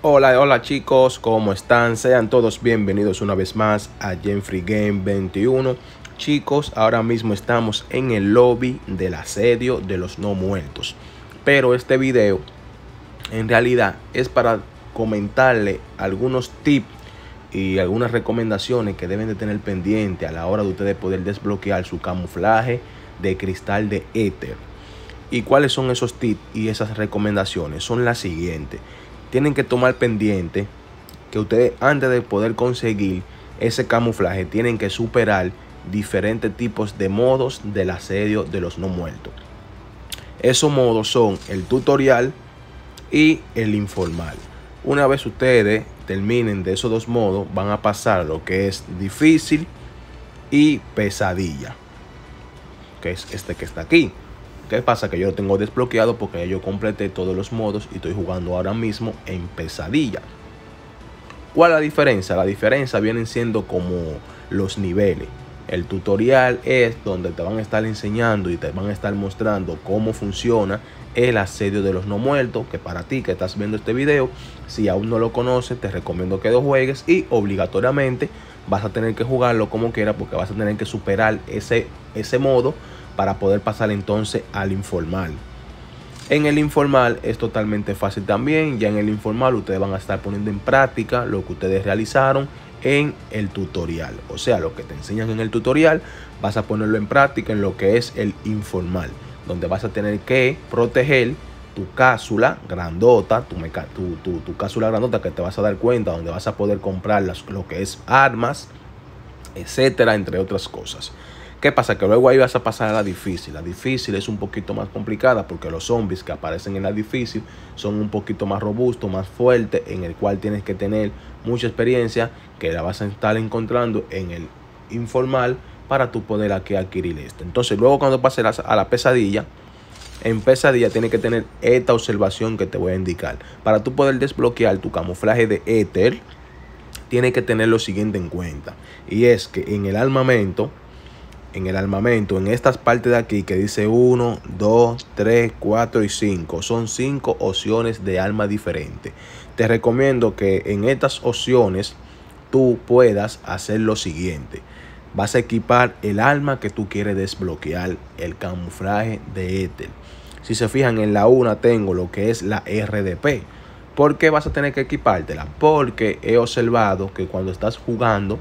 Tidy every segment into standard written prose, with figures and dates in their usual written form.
Hola, hola chicos, ¿cómo están? Sean todos bienvenidos una vez más a Jeffrey Game 21. Chicos, ahora mismo estamos en el lobby del asedio de los no muertos. Pero este video en realidad es para comentarle algunos tips y algunas recomendaciones que deben de tener pendiente a la hora de ustedes poder desbloquear su camuflaje de cristal de éter. ¿Y cuáles son esos tips y esas recomendaciones? Son las siguientes. Tienen que tomar pendiente que ustedes, antes de poder conseguir ese camuflaje, tienen que superar diferentes tipos de modos del asedio de los no muertos. Esos modos son el tutorial y el informal. Una vez ustedes terminen de esos dos modos, van a pasar a lo que es difícil y pesadilla, que es este que está aquí. ¿Qué pasa? Que yo lo tengo desbloqueado porque yo completé todos los modos y estoy jugando ahora mismo en pesadilla. ¿Cuál es la diferencia? La diferencia vienen siendo como los niveles. El tutorial es donde te van a estar enseñando y te van a estar mostrando cómo funciona el asedio de los no muertos, que para ti que estás viendo este video, si aún no lo conoces, te recomiendo que lo juegues y obligatoriamente vas a tener que jugarlo como quieras, porque vas a tener que superar ese modo para poder pasar entonces al informal. En el informal es totalmente fácil también. Ya en el informal ustedes van a estar poniendo en práctica lo que ustedes realizaron en el tutorial. O sea, lo que te enseñan en el tutorial vas a ponerlo en práctica en lo que es el informal, donde vas a tener que proteger tu cápsula grandota, tu cápsula grandota, que te vas a dar cuenta, donde vas a poder comprar lo que es armas, etcétera, entre otras cosas. ¿Qué pasa? Que luego ahí vas a pasar a la difícil. La difícil es un poquito más complicada porque los zombies que aparecen en la difícil son un poquito más robustos, más fuertes, en el cual tienes que tener mucha experiencia, que la vas a estar encontrando en el informal para tú poder aquí adquirir esto. Entonces luego cuando pases a la pesadilla, en pesadilla tienes que tener esta observación que te voy a indicar. Para tú poder desbloquear tu camuflaje de éter, tienes que tener lo siguiente en cuenta. Y es que en el armamento, en estas partes de aquí que dice 1, 2, 3, 4 y 5, son 5 opciones de arma diferentes. Te recomiendo que en estas opciones tú puedas hacer lo siguiente. Vas a equipar el arma que tú quieres desbloquear, el camuflaje de éter. Si se fijan, en la 1 tengo lo que es la RDP. ¿Por qué vas a tener que equipártela? Porque he observado que cuando estás jugando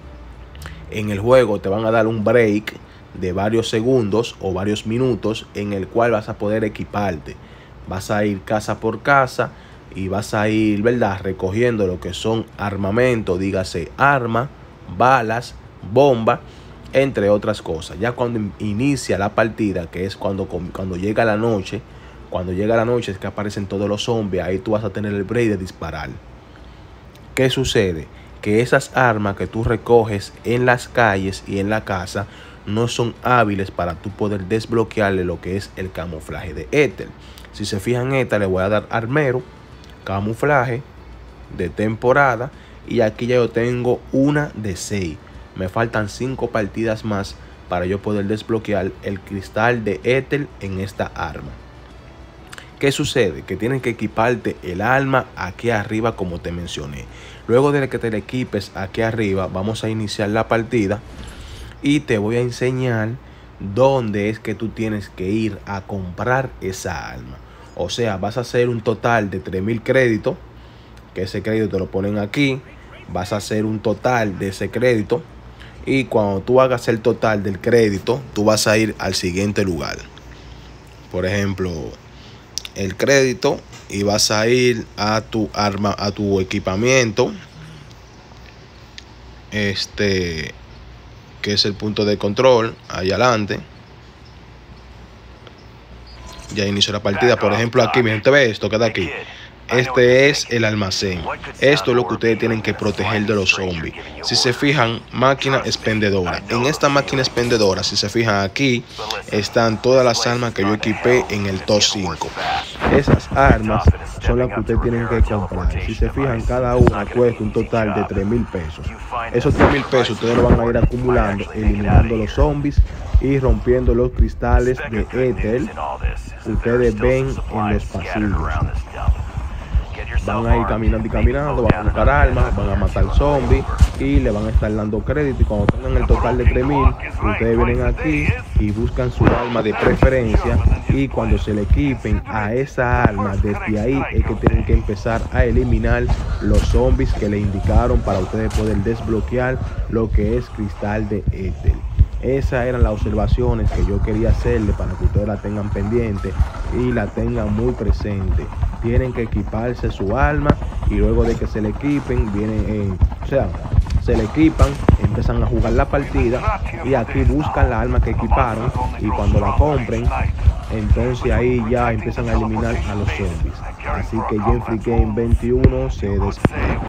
en el juego te van a dar un break de varios segundos o varios minutos en el cual vas a poder equiparte. Vas a ir casa por casa y vas a ir, ¿verdad?, recogiendo lo que son armamento, dígase arma, balas, bomba, entre otras cosas. Ya cuando inicia la partida, que es cuando llega la noche, es que aparecen todos los zombies, ahí tú vas a tener el break de disparar. ¿Qué sucede? Que esas armas que tú recoges en las calles y en la casa no son hábiles para tú poder desbloquearle lo que es el camuflaje de éter. Si se fijan, esta le voy a dar armero, camuflaje de temporada, y aquí ya yo tengo una de 6. Me faltan 5 partidas más para yo poder desbloquear el cristal de éter en esta arma. ¿Qué sucede? Que tienen que equiparte el arma aquí arriba, como te mencioné. Luego de que te la equipes aquí arriba, vamos a iniciar la partida y te voy a enseñar dónde es que tú tienes que ir a comprar esa arma. O sea, vas a hacer un total de 3000 créditos, que ese crédito te lo ponen aquí. Vas a hacer un total de ese crédito y cuando tú hagas el total del crédito, tú vas a ir al siguiente lugar. Por ejemplo, el crédito, y vas a ir a tu arma, a tu equipamiento, que es el punto de control ahí adelante. Ya inició la partida. Por ejemplo, aquí, miren, te ve esto que da aquí. Este es el almacén. Esto es lo que ustedes tienen que proteger de los zombies. Si se fijan, máquina expendedora. En esta máquina expendedora, si se fijan aquí, están todas las armas que yo equipé en el top 5. Esas armas son las que ustedes tienen que comprar. Si se fijan, cada una cuesta un total de 3000 pesos. Esos 3000 pesos ustedes lo van a ir acumulando, eliminando los zombies y rompiendo los cristales de éter. Ustedes ven en los pasillos. van a ir caminando y caminando, van a buscar armas, van a matar zombies y le van a estar dando crédito. Y cuando tengan el total de 3000, ustedes vienen aquí y buscan su arma de preferencia, y cuando se le equipen a esa arma, desde ahí es que tienen que empezar a eliminar los zombies que le indicaron para ustedes poder desbloquear lo que es cristal de éter. Esas eran las observaciones que yo quería hacerle para que ustedes la tengan pendiente y la tengan muy presente. Tienen que equiparse su arma, y luego de que se le equipen, se le equipan, empiezan a jugar la partida, y aquí buscan la arma que equiparon, y cuando la compren, entonces ahí ya empiezan a eliminar a los zombies. Así que Jeffrey Game 21 se despide.